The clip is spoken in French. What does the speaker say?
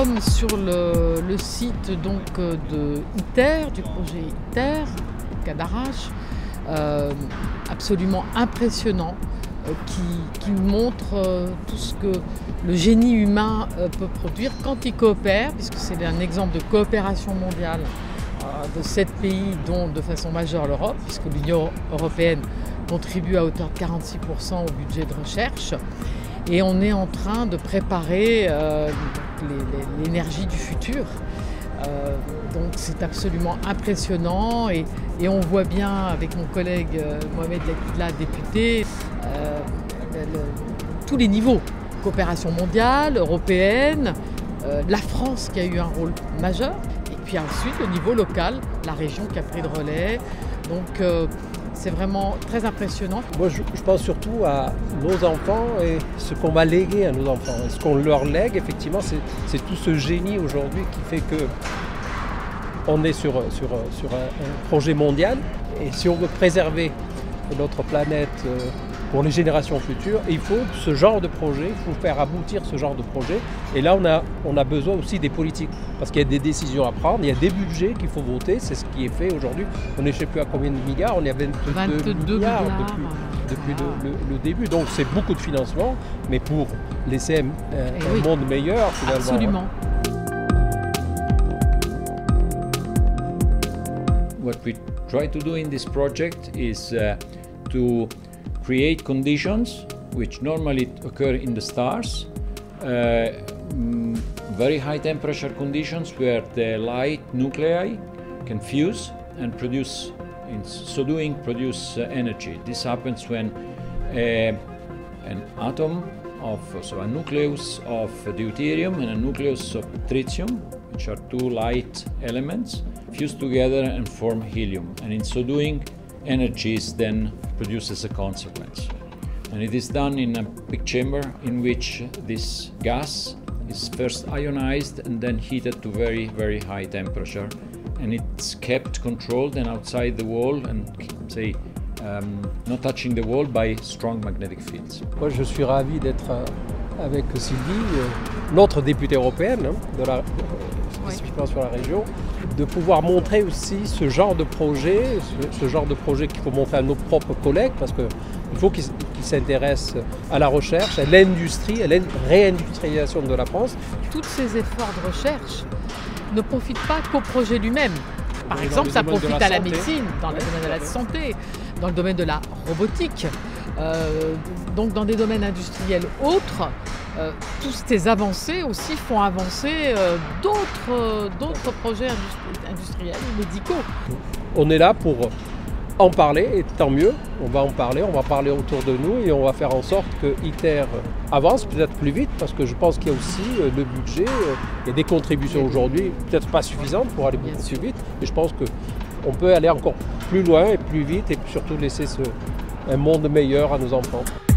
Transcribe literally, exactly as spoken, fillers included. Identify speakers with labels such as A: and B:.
A: sommes sur le, le site donc, de ITER, du projet ITER, Cadarache, euh, absolument impressionnant, euh, qui, qui montre euh, tout ce que le génie humain euh, peut produire quand il coopère, puisque c'est un exemple de coopération mondiale euh, de sept pays, dont de façon majeure l'Europe, puisque l'Union européenne contribue à hauteur de quarante-six pour cent au budget de recherche. Et on est en train de préparer euh, l'énergie du futur. Euh, donc c'est absolument impressionnant et, et on voit bien avec mon collègue euh, Mohamed Lakidla, député, euh, le, le, tous les niveaux. Coopération mondiale, européenne, euh, la France qui a eu un rôle majeur. Et puis ensuite le niveau local, la région qui a pris le relais. Donc euh, c'est vraiment très impressionnant.
B: Moi, je, je pense surtout à nos enfants et ce qu'on va léguer à nos enfants. Et ce qu'on leur lègue, effectivement, c'est tout ce génie aujourd'hui qui fait que on est sur, sur, sur un, un projet mondial. Et si on veut préserver notre planète pour les générations futures, il faut ce genre de projet, il faut faire aboutir ce genre de projet. Et là, on a, on a besoin aussi des politiques, parce qu'il y a des décisions à prendre, il y a des budgets qu'il faut voter, c'est ce qui est fait aujourd'hui. On est je ne sais plus à combien de milliards, on est à vingt-deux,
A: vingt-deux
B: milliards,
A: milliards
B: depuis, depuis le, le, le début. Donc c'est beaucoup de financement, mais pour laisser un, un
A: oui.
B: monde meilleur, finalement.
A: Absolument.
C: What we try to do in this project is uh, to create conditions which normally occur in the stars, uh, mm, very high temperature conditions where the light nuclei can fuse and produce, in so doing, produce uh, energy. This happens when uh, an atom of, so a nucleus of deuterium and a nucleus of tritium, which are two light elements, fuse together and form helium. And in so doing, energy is then produced as a consequence. And it is done in a big chamber in which this gas is first ionized and then heated to very, very high temperature. And it's kept controlled and outside the wall and, say, um, not touching the wall by strong magnetic fields.
B: Moi, je suis ravi d'être avec Sylvie, notre députée européenne, hein, de la, spécifiquement sur la région, de pouvoir montrer aussi ce genre de projet, ce, ce genre de projet qu'il faut montrer à nos propres collègues, parce qu'il faut qu'ils qu'ils s'intéressent à la recherche, à l'industrie, à la réindustrialisation de la France.
A: Tous ces efforts de recherche ne profitent pas qu'au projet lui-même. Par
B: dans
A: exemple, ça profite à la
B: santé.
A: médecine, dans le domaine de la santé, dans le domaine de la robotique, euh, donc dans des domaines industriels autres. Euh, toutes ces avancées aussi font avancer euh, d'autres d'autres projets industri industriels ou médicaux.
B: On est là pour en parler, et tant mieux, on va en parler, on va parler autour de nous et on va faire en sorte que ITER avance peut-être plus vite, parce que je pense qu'il y a aussi euh, le budget, euh, il y a des contributions aujourd'hui, peut-être pas suffisantes pour aller beaucoup plus vite, mais je pense qu'on peut aller encore plus loin et plus vite et surtout laisser ce, un monde meilleur à nos enfants.